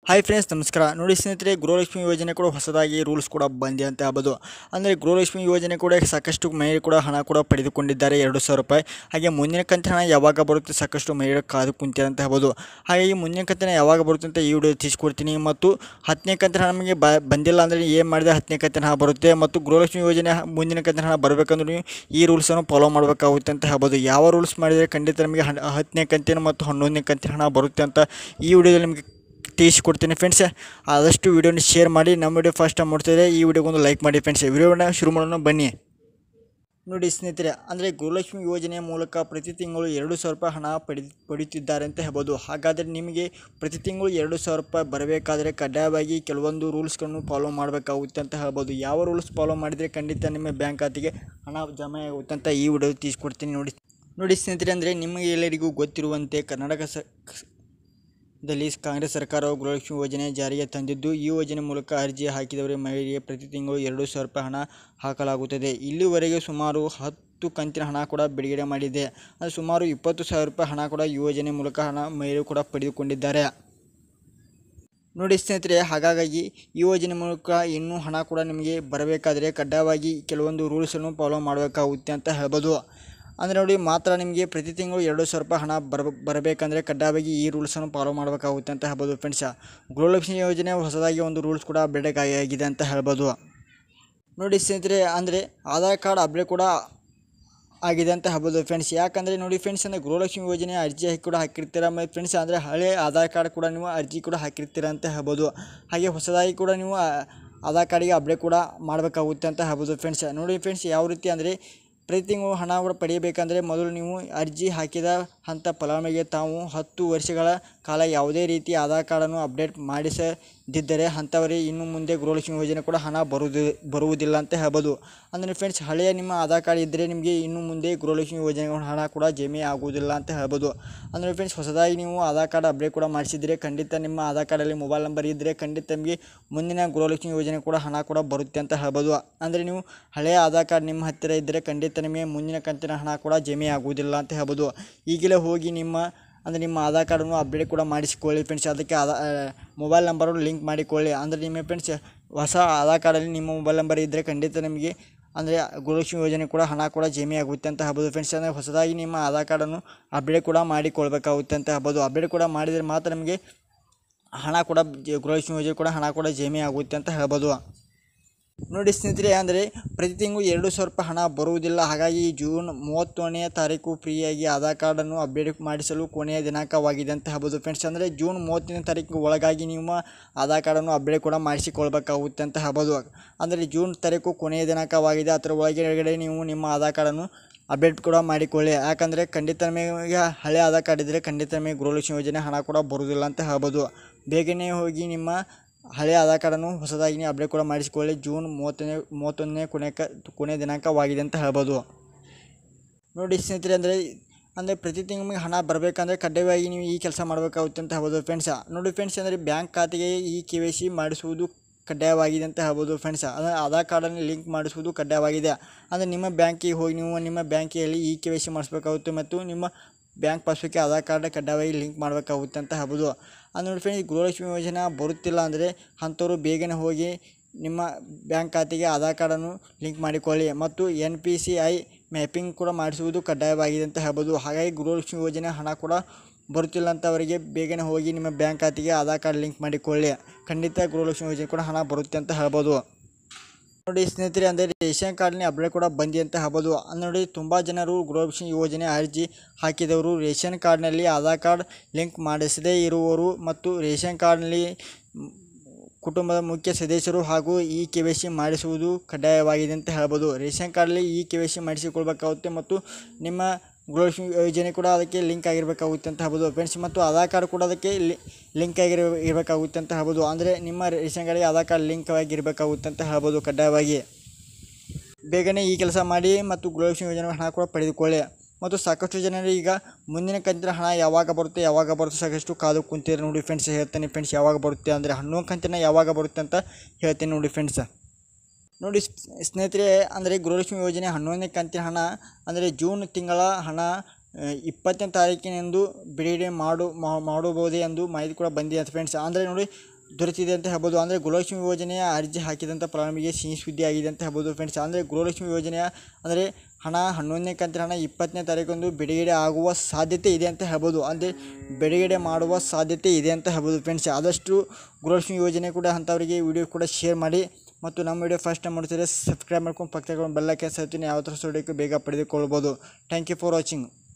Hi friends, ನಮಸ್ಕಾರ. ನೋಡಿ ಸ್ನೇಹಿತರೆ, ಗೃಹಲಕ್ಷ್ಮಿ ಯೋಜನೆ ಕೂಡ ಹೊಸದಾಗಿ ರೂಲ್ಸ್ ಕೂಡ ಬಂದಿದೆ ಅಂತ ಹೇಳ್ಬೋದು. ಅಂದರೆ ಗೃಹಲಕ್ಷ್ಮಿ ಯೋಜನೆ ಕೂಡ ಸಾಕಷ್ಟು ಮಹಿಳೆಯರು ಕೂಡ ಹಣ ಕೂಡ ಪಡೆದುಕೊಂಡಿದ್ದಾರೆ, 2,000 ರೂಪಾಯಿ. ಹಾಗೆ ಮುಂದಿನ ಕಂತಿನ ಹಣ ಯಾವಾಗ ಬರುತ್ತೆ, ಸಾಕಷ್ಟು ಮಹಿಳೆಯರು ಕಾದು ಕುಂತಿದ್ದಾರೆ ಅಂತ ಹೇಳ್ಬೋದು. ಹಾಗಾಗಿ ಮುಂದಿನ ಕಂತಿನ ಯಾವಾಗ ಬರುತ್ತೆ ಅಂತ ಈ ವಿಡಿಯೋ ತಿಳಿಸ್ಕೊಡ್ತೀನಿ. ಮತ್ತು 10ನೇ ಕಂತಿನ ಹಣ ನಮಗೆ ಬಂದಿಲ್ಲ ಅಂದರೆ ಏನು ಮಾಡಿದ್ರೆ 10ನೇ ಕಂತಿನ ಹಣ ಬರುತ್ತೆ. ಮತ್ತು ಗೃಹಲಕ್ಷ್ಮಿ ಯೋಜನೆ ಮುಂದಿನ ಕಂತಿನ ಹಣ ಬರಬೇಕಂದ್ರೆ ನೀವು ಈ ರೂಲ್ಸನ್ನು ಫಾಲೋ ಮಾಡಬೇಕಾಗುತ್ತೆ ಅಂತ ಹೇಳ್ಬೋದು. ಯಾವ ರೂಲ್ಸ್ ಮಾಡಿದರೆ ಖಂಡಿತ ನಮಗೆ 10ನೇ ಕಂತಿನ ಮತ್ತು 11ನೇ ಕಂತಿನ ಹಣ ಬರುತ್ತೆ ಅಂತ ಈ ವಿಡಿಯೋದಲ್ಲಿ ನಿಮಗೆ ತಿಳಿಸ್ಕೊಡ್ತೀನಿ ಫ್ರೆಂಡ್ಸ್. ಆದಷ್ಟು ವಿಡಿಯೋನ ಶೇರ್ ಮಾಡಿ. ನಮ್ಮ ವಿಡಿಯೋ ಫಸ್ಟ್ ಟೈಮ್ ಮಾಡ್ತಿದ್ರೆ ಈ ವಿಡಿಯೋಗೊಂದು ಲೈಕ್ ಮಾಡಿ ಫ್ರೆಂಡ್ಸ್. ವಿಡಿಯೋನ ಶುರು ಮಾಡೋಣ ಬನ್ನಿ. ನೋಡಿ ಸ್ನೇಹಿತರೆ, ಅಂದರೆ ಗೃಹಲಕ್ಷ್ಮಿ ಯೋಜನೆಯ ಮೂಲಕ ಪ್ರತಿ ತಿಂಗಳು 2,000 ರೂಪಾಯಿ ಹಣ ಪಡೆಯುತ್ತಿದ್ದಾರೆ ಅಂತ ಹೇಳ್ಬೋದು. ಹಾಗಾದರೆ ನಿಮಗೆ ಪ್ರತಿ ತಿಂಗಳು 2,000 ರೂಪಾಯಿ ಬರಬೇಕಾದರೆ ಕಡ್ಡಾಯವಾಗಿ ಕೆಲವೊಂದು ರೂಲ್ಸ್ಗಳನ್ನು ಫಾಲೋ ಮಾಡಬೇಕಾಗುತ್ತೆ ಅಂತ ಹೇಳ್ಬೋದು. ಯಾವ ರೂಲ್ಸ್ ಫಾಲೋ ಮಾಡಿದರೆ ಖಂಡಿತ ನಿಮ್ಮ ಬ್ಯಾಂಕ್ ಖಾತೆಗೆ ಹಣ ಜಮಾ ಆಗುತ್ತೆ ಅಂತ ಈ ವಿಡಿಯೋ ತಿಳಿಸ್ಕೊಡ್ತೀನಿ. ನೋಡಿ ಸ್ನೇಹಿತರೆ, ಅಂದರೆ ನಿಮಗೆ ಎಲ್ಲರಿಗೂ ಗೊತ್ತಿರುವಂತೆ ದಲ್ಲಿ ಕಾಂಗ್ರೆಸ್ ಸರ್ಕಾರವು ಗೃಹಲಕ್ಷ್ಮಿ ಯೋಜನೆ ಜಾರಿಗೆ ತಂದಿದ್ದು, ಈ ಯೋಜನೆ ಮೂಲಕ ಅರ್ಜಿ ಹಾಕಿದವರಿಗೆ ಮಹಿಳೆಯರಿಗೆ ಪ್ರತಿ ತಿಂಗಳು 2,000 ರೂಪಾಯಿ ಹಣ ಹಾಕಲಾಗುತ್ತದೆ. ಇಲ್ಲಿವರೆಗೆ ಸುಮಾರು 10 ಕಂತಿನ ಹಣ ಕೂಡ ಬಿಡುಗಡೆ ಮಾಡಿದೆ. ಅದು ಸುಮಾರು 20,000 ರೂಪಾಯಿ ಹಣ ಕೂಡ ಈ ಯೋಜನೆ ಮೂಲಕ ಮಹಿಳೆಯರು ಕೂಡ ಪಡೆದುಕೊಂಡಿದ್ದಾರೆ. ನೋಡಿ ಸ್ನೇಹಿತರೆ, ಹಾಗಾಗಿ ಈ ಯೋಜನೆ ಮೂಲಕ ಇನ್ನೂ ಹಣ ಕೂಡ ನಿಮಗೆ ಬರಬೇಕಾದರೆ ಕಡ್ಡಾಯವಾಗಿ ಕೆಲವೊಂದು ರೂಲ್ಸನ್ನು ಫಾಲೋ ಮಾಡಬೇಕಾಗುತ್ತೆ ಅಂತ ಹೇಳ್ಬೋದು. ಅಂದರೆ ನೋಡಿ, ಮಾತ್ರ ನಿಮಗೆ ಪ್ರತಿ ತಿಂಗಳು 2,000 ರೂಪಾಯಿ ಹಣ ಬರಬೇಕಂದ್ರೆ ಕಡ್ಡಾಯವಾಗಿ ಈ ರೂಲ್ಸನ್ನು ಫಾಲೋ ಮಾಡಬೇಕಾಗುತ್ತೆ ಅಂತ ಹೇಳ್ಬೋದು ಫ್ರೆಂಡ್ಸ್. ಗೃಹಲಕ್ಷ್ಮಿ ಯೋಜನೆ ಹೊಸದಾಗಿ ಒಂದು ರೂಲ್ಸ್ ಕೂಡ ಅಪ್ಡೇಟ್ ಆಗಿದೆ ಅಂತ ಹೇಳ್ಬೋದು. ನೋಡಿ ಸ್ನೇಹಿತರೆ, ಅಂದರೆ ಆಧಾರ್ ಕಾರ್ಡ್ ಅಪ್ಡೇಟ್ ಕೂಡ ಆಗಿದೆ ಅಂತ ಹೇಳ್ಬೋದು ಫ್ರೆಂಡ್ಸ್. ಯಾಕಂದರೆ ನೋಡಿ ಫ್ರೆಂಡ್ಸ್, ಅಂದರೆ ಗೃಹಲಕ್ಷ್ಮಿ ಯೋಜನೆ ಅರ್ಜಿ ಕೂಡ ಹಾಕಿರ್ತೀರ ಫ್ರೆಂಡ್ಸ್. ಅಂದರೆ ಹಳೆ ಆಧಾರ್ ಕಾರ್ಡ್ ಕೂಡ ನೀವು ಅರ್ಜಿ ಕೂಡ ಹಾಕಿರ್ತೀರ ಅಂತ ಹೇಳ್ಬೋದು. ಹಾಗೆ ಹೊಸದಾಗಿ ಕೂಡ ನೀವು ಆಧಾರ್ ಕಾರ್ಡಿಗೆ ಅಪ್ಡೇಟ್ ಕೂಡ ಮಾಡಬೇಕಾಗುತ್ತೆ ಅಂತ ಹೇಳ್ಬೋದು ಫ್ರೆಂಡ್ಸ್. ನೋಡಿ ಫ್ರೆಂಡ್ಸ್, ಯಾವ ರೀತಿ ಅಂದರೆ ಪ್ರತಿ ತಿಂಗಳು ಹಣ ಕೂಡ ಪಡೆಯಬೇಕಂದ್ರೆ ಮೊದಲು ನೀವು ಅರ್ಜಿ ಹಾಕಿದ ಅಂಥ ಫಲಾನುಭವಿಗೆ ತಾವು 10 ವರ್ಷಗಳ ಕಾಲ ಯಾವುದೇ ರೀತಿ ಆಧಾರ್ ಕಾರ್ಡನ್ನು ಅಪ್ಡೇಟ್ ಮಾಡಿಸದಿದ್ದರೆ ಅಂಥವರಿಗೆ ಇನ್ನು ಮುಂದೆ ಗೃಹಲಕ್ಷ್ಮಿ ಯೋಜನೆ ಕೂಡ ಹಣ ಬರುವುದಿಲ್ಲ ಅಂತ ಹೇಳ್ಬೋದು. ಅಂದರೆ ಫ್ರೆಂಡ್ಸ್, ಹಳೆಯ ನಿಮ್ಮ ಆಧಾರ್ ಕಾರ್ಡ್ ಇದ್ದರೆ ನಿಮಗೆ ಇನ್ನು ಮುಂದೆ ಗೃಹಲಕ್ಷ್ಮಿ ಯೋಜನೆ ಹಣ ಕೂಡ ಜಮೆ ಆಗುವುದಿಲ್ಲ ಅಂತ ಹೇಳ್ಬೋದು. ಅಂದರೆ ಫ್ರೆಂಡ್ಸ್, ಹೊಸದಾಗಿ ನೀವು ಆಧಾರ್ ಕಾರ್ಡ್ ಅಪ್ಡೇಟ್ ಕೂಡ ಮಾಡಿಸಿದರೆ ಖಂಡಿತ ನಿಮ್ಮ ಆಧಾರ್ ಕಾರ್ಡಲ್ಲಿ ಮೊಬೈಲ್ ನಂಬರ್ ಇದ್ದರೆ ಖಂಡಿತ ನಿಮಗೆ ಮುಂದಿನ ಗೃಹಲಕ್ಷ್ಮಿ ಯೋಜನೆ ಕೂಡ ಹಣ ಕೂಡ ಬರುತ್ತೆ ಅಂತ ಹೇಳ್ಬೋದು. ಅಂದರೆ ನೀವು ಹಳೆಯ ಆಧಾರ್ ಕಾರ್ಡ್ ನಿಮ್ಮ ಹತ್ತಿರ ಇದ್ದರೆ ಖಂಡಿತ ನಿಮಗೆ ಮುಂದಿನ ಕಂತಿನ ಹಣ ಕೂಡ ಜಮೆ ಆಗುವುದಿಲ್ಲ ಅಂತ ಹೇಳ್ಬೋದು. ಈಗಲೇ ಹೋಗಿ ನಿಮ್ಮ ಆಧಾರ್ ಕಾರ್ಡನ್ನು ಅಪ್ಡೇಟ್ ಕೂಡ ಮಾಡಿಸಿಕೊಳ್ಳಿ ಫ್ರೆಂಡ್ಸ್. ಅದಕ್ಕೆ ಮೊಬೈಲ್ ನಂಬರನ್ನು ಲಿಂಕ್ ಮಾಡಿಕೊಳ್ಳಿ. ಅಂದರೆ ನಿಮ್ಮ ಫ್ರೆಂಡ್ಸ್, ಹೊಸ ಆಧಾರ್ ಕಾರ್ಡಲ್ಲಿ ನಿಮ್ಮ ಮೊಬೈಲ್ ನಂಬರ್ ಇದ್ದರೆ ಖಂಡಿತ ನಿಮಗೆ ಅಂದರೆ ಗೃಹಲಕ್ಷ್ಮಿ ಯೋಜನೆ ಕೂಡ ಹಣ ಕೂಡ ಜಮೆ ಆಗುತ್ತೆ ಅಂತ ಹೇಳ್ಬೋದು ಫ್ರೆಂಡ್ಸ್. ಅಂದರೆ ಹೊಸದಾಗಿ ನಿಮ್ಮ ಆಧಾರ್ ಕಾರ್ಡನ್ನು ಅಪ್ಡೇಟ್ ಕೂಡ ಮಾಡಿಕೊಳ್ಬೇಕಾಗುತ್ತೆ ಅಂತ ಹೇಳ್ಬೋದು. ಅಪ್ಡೇಟ್ ಕೂಡ ಮಾಡಿದರೆ ಮಾತ್ರ ನಿಮಗೆ ಹಣ ಕೂಡ ಗೃಹಲಕ್ಷ್ಮಿ ಯೋಜನೆ ಕೂಡ ಹಣ ಕೂಡ ಜಮೆ ಆಗುತ್ತೆ ಅಂತ ಹೇಳ್ಬೋದು. ನೋಡಿ ಸ್ನೇಹಿತರೆ, ಅಂದರೆ ಪ್ರತಿ ತಿಂಗಳು 2,000 ರೂಪಾಯಿ ಹಣ ಬರುವುದಿಲ್ಲ. ಹಾಗಾಗಿ ಜೂನ್ 31ನೇ ತಾರೀಕು ಫ್ರೀಯಾಗಿ ಆಧಾರ್ ಕಾರ್ಡನ್ನು ಅಪ್ಡೇಟ್ ಮಾಡಿಸಲು ಕೊನೆಯ ದಿನಾಂಕವಾಗಿದೆ ಅಂತ ಹೇಳ್ಬೋದು ಫ್ರೆಂಡ್ಸ್. ಅಂದರೆ ಜೂನ್ 30ನೇ ತಾರೀಕು ಒಳಗಾಗಿ ನಿಮ್ಮ ಆಧಾರ್ ಕಾರ್ಡನ್ನು ಅಪ್ಡೇಟ್ ಕೂಡ ಮಾಡಿಸಿಕೊಳ್ಬೇಕಾಗುತ್ತೆ ಅಂತ ಹೇಳ್ಬೋದು. ಅಂದರೆ ಜೂನ್ ತಾರೀಕು ಕೊನೆಯ ದಿನಾಂಕವಾಗಿದೆ. ಅದರ ಒಳಗಡೆ ನೀವು ನಿಮ್ಮ ಆಧಾರ್ ಕಾರ್ಡನ್ನು ಅಪ್ಡೇಟ್ ಕೂಡ ಮಾಡಿಕೊಳ್ಳಿ. ಯಾಕಂದರೆ ಖಂಡಿತ ನಮಗೆ ಹಳೆ ಆಧಾರ್ ಕಾರ್ಡ್ ಇದ್ದರೆ ಖಂಡಿತ ನಮಗೆ ಗೃಹಲಕ್ಷ್ಮಿ ಯೋಜನೆ ಹಣ ಕೂಡ ಬರುವುದಿಲ್ಲ ಅಂತ ಹೇಳ್ಬೋದು. ಬೇಗನೆ ಹೋಗಿ ನಿಮ್ಮ ಹಳೆಯ ಆಧಾರ್ ಕಾರ್ಡನ್ನು ಹೊಸದಾಗಿ ಅಪ್ಡೇಟ್ ಕೂಡ ಮಾಡಿಸಿಕೊಳ್ಳಿ. ಜೂನ್ 31ನೇ ಕೊನೆಯ ದಿನಾಂಕವಾಗಿದೆ ಅಂತ ಹೇಳ್ಬೋದು. ನೋಡಿ ಸ್ನೇಹಿತರೆ, ಅಂದರೆ ಪ್ರತಿ ತಿಂಗಳಿಗೆ ಹಣ ಬರಬೇಕಂದ್ರೆ ಕಡ್ಡಾಯವಾಗಿ ನೀವು ಈ ಕೆಲಸ ಮಾಡಬೇಕಾಗುತ್ತೆ ಅಂತ ಹೇಳ್ಬೋದು ಫ್ರೆಂಡ್ಸ್. ನೋಡಿ ಫ್ರೆಂಡ್ಸ್, ಅಂದರೆ ಬ್ಯಾಂಕ್ ಖಾತೆಗೆ ಈ KYC ಮಾಡಿಸುವುದು ಕಡ್ಡಾಯವಾಗಿದೆ ಅಂತ ಹೇಳ್ಬೋದು ಫ್ರೆಂಡ್ಸ್. ಅಂದರೆ ಆಧಾರ್ ಕಾರ್ಡನ್ನು ಲಿಂಕ್ ಮಾಡಿಸುವುದು ಕಡ್ಡಾಯವಾಗಿದೆ. ಅಂದರೆ ನಿಮ್ಮ ಬ್ಯಾಂಕಿಗೆ ಹೋಗಿ ನೀವು ನಿಮ್ಮ ಬ್ಯಾಂಕಿನಲ್ಲಿ ಈ KYC ಮಾಡಿಸ್ಬೇಕಾಗುತ್ತೆ ಮತ್ತು ನಿಮ್ಮ ಬ್ಯಾಂಕ್ ಪಾಸ್ಬುಕ್ಗೆ ಆಧಾರ್ ಕಾರ್ಡ್ ಕಡ್ಡಾಯವಾಗಿ ಲಿಂಕ್ ಮಾಡಬೇಕಾಗುತ್ತೆ ಅಂತ ಹೇಳ್ಬೋದು. ಅದು ನೋಡಿ ಫ್ರೆಂಡ್ಸ್, ಗೃಹಲಕ್ಷ್ಮಿ ಯೋಜನೆ ಬರುತ್ತಿಲ್ಲ ಅಂದರೆ ಅಂಥವ್ರು ಬೇಗನೆ ಹೋಗಿ ನಿಮ್ಮ ಬ್ಯಾಂಕ್ ಖಾತೆಗೆ ಆಧಾರ್ ಕಾರ್ಡನ್ನು ಲಿಂಕ್ ಮಾಡಿಕೊಳ್ಳಿ ಮತ್ತು NPCI ಮ್ಯಾಪಿಂಗ್ ಕೂಡ ಮಾಡಿಸುವುದು ಕಡ್ಡಾಯವಾಗಿದೆ ಅಂತ ಹೇಳ್ಬೋದು. ಹಾಗಾಗಿ ಗೃಹಲಕ್ಷ್ಮಿ ಯೋಜನೆ ಹಣ ಕೂಡ ಬರುತ್ತಿಲ್ಲ ಅಂತವರಿಗೆ ಬೇಗನೆ ಹೋಗಿ ನಿಮ್ಮ ಬ್ಯಾಂಕ್ ಖಾತೆಗೆ ಆಧಾರ್ ಕಾರ್ಡ್ ಲಿಂಕ್ ಮಾಡಿಕೊಳ್ಳಿ. ಖಂಡಿತ ಗೃಹಲಕ್ಷ್ಮಿ ಯೋಜನೆ ಕೂಡ ಹಣ ಬರುತ್ತೆ ಅಂತ ಹೇಳ್ಬೋದು. ನೋಡಿ ಸ್ನೇಹಿತರೆ, ಅಂದರೆ ರೇಷನ್ ಕಾರ್ಡ್ನ ಅಪ್ಡೇಟ್ ಕೂಡ ಬಂದಿದೆ ಅಂತ ಹೇಳ್ಬೋದು. ನೋಡಿ, ತುಂಬ ಜನರು ಗೃಹಲಕ್ಷ್ಮಿ ಯೋಜನೆ ಅರ್ಜಿ ಹಾಕಿದವರು ರೇಷನ್ ಕಾರ್ಡ್ನಲ್ಲಿ ಆಧಾರ್ ಕಾರ್ಡ್ ಲಿಂಕ್ ಮಾಡಿಸದೇ ಇರುವವರು ಮತ್ತು ರೇಷನ್ ಕಾರ್ಡ್ನಲ್ಲಿ ಕುಟುಂಬದ ಮುಖ್ಯ ಸದಸ್ಯರು ಹಾಗೂ ಈ KYC ಮಾಡಿಸುವುದು ಕಡ್ಡಾಯವಾಗಿದೆ ಅಂತ ಹೇಳ್ಬೋದು. ರೇಷನ್ ಕಾರ್ಡಲ್ಲಿ ಈ KYC ಮಾಡಿಸಿಕೊಳ್ಬೇಕಾಗುತ್ತೆ ಮತ್ತು ನಿಮ್ಮ ಗೃಹಲಕ್ಷ್ಮಿ ಯೋಜನೆ ಕೂಡ ಅದಕ್ಕೆ ಲಿಂಕ್ ಆಗಿರಬೇಕಾಗುತ್ತೆ ಅಂತ ಹೇಳ್ಬೋದು ಫ್ರೆಂಡ್ಸ್. ಮತ್ತು ಆಧಾರ್ ಕಾರ್ಡ್ ಕೂಡ ಅದಕ್ಕೆ ಲಿಂಕ್ ಇರಬೇಕಾಗುತ್ತೆ ಅಂತ ಹೇಳ್ಬೋದು. ಅಂದರೆ ನಿಮ್ಮ ರೇಷನ್ ಕಾರ್ಡ್ಗೆ ಆಧಾರ್ ಕಾರ್ಡ್ ಲಿಂಕ್ ಆಗಿರಬೇಕಾಗುತ್ತೆ ಅಂತ ಹೇಳ್ಬೋದು. ಕಡ್ಡಾಯವಾಗಿ ಬೇಗನೆ ಈ ಕೆಲಸ ಮಾಡಿ ಮತ್ತು ಗೃಹಲಕ್ಷ್ಮಿ ಯೋಜನೆ ಹಣ ಕೂಡ ಪಡೆದುಕೊಳ್ಳಿ. ಮತ್ತು ಸಾಕಷ್ಟು ಜನರು ಈಗ ಮುಂದಿನ ಕಂತಿನ ಹಣ ಯಾವಾಗ ಬರುತ್ತೆ ಸಾಕಷ್ಟು ಕಾದು ಕುಂತಿದ್ದಾರೆ. ನೋಡಿ ಫ್ರೆಂಡ್ಸ್, ಹೇಳ್ತೇನೆ ಫ್ರೆಂಡ್ಸ್, ಯಾವಾಗ ಬರುತ್ತೆ ಅಂದರೆ 11 ಕಂತಿನ ಯಾವಾಗ ಬರುತ್ತೆ ಅಂತ ಹೇಳ್ತೀನಿ ನೋಡಿ ಫ್ರೆಂಡ್ಸ್. ನೋಡಿ ಸ್ನೇಹಿತರೆ, ಅಂದರೆ ಗೃಹಲಕ್ಷ್ಮಿ ಯೋಜನೆ 11ನೇ ಕಂತಿನ ಹಣ ಅಂದರೆ ಜೂನ್ ತಿಂಗಳ ಹಣ 20ನೇ ತಾರೀಕಿನಂದು ಬಿಡುಗಡೆ ಮಾಡಬಹುದೇ ಎಂದು ಮಾಹಿತಿ ಕೂಡ ಬಂದಿದೆ ಫ್ರೆಂಡ್ಸ್. ಅಂದರೆ ನೋಡಿ ದೊರೆತಿದೆ ಅಂತ ಹೇಳ್ಬೋದು. ಅಂದರೆ ಗೃಹಲಕ್ಷ್ಮಿ ಯೋಜನೆಯ ಅರ್ಜಿ ಹಾಕಿದಂಥ ಫಲಾನುಭವಿಗೆ ಸಿಹಿ ಸುದ್ದಿ ಆಗಿದೆ ಅಂತ ಹೇಳ್ಬೋದು ಫ್ರೆಂಡ್ಸ್. ಅಂದರೆ ಗೃಹಲಕ್ಷ್ಮಿ ಯೋಜನೆಯ ಅಂದರೆ ಹಣ 11ನೇ ಕಂತಿನ ಹಣ 20ನೇ ತಾರೀಕಂದು ಬಿಡುಗಡೆ ಆಗುವ ಸಾಧ್ಯತೆ ಇದೆ ಅಂತ ಹೇಳ್ಬೋದು. ಅಂದರೆ ಬಿಡುಗಡೆ ಮಾಡುವ ಸಾಧ್ಯತೆ ಇದೆ ಅಂತ ಹೇಳ್ಬೋದು ಫ್ರೆಂಡ್ಸ್. ಆದಷ್ಟು ಗೃಹಲಕ್ಷ್ಮಿ ಯೋಜನೆ ಕೂಡ ಅಂಥವರಿಗೆ ವಿಡಿಯೋ ಕೂಡ ಶೇರ್ ಮಾಡಿ. ಮತ್ತು ನಮ್ಮ ವಿಡಿಯೋ ಫಸ್ಟ್ ಟೈಮ್ ಮಾಡ್ತಿದ್ರೆ ಸಬ್ಸ್ಕ್ರೈಬ್ ಮಾಡ್ಕೊಂಡು ಪಕ್ಕದಲ್ಲಿ ಬೆಲ್ ಐಕಾನ್ ಸೇರ್ತೀನಿ. ಯಾವ ಥರ ಬೇಗ ಪಡೆದುಕೊಳ್ಬೋದು. Thank you for watching.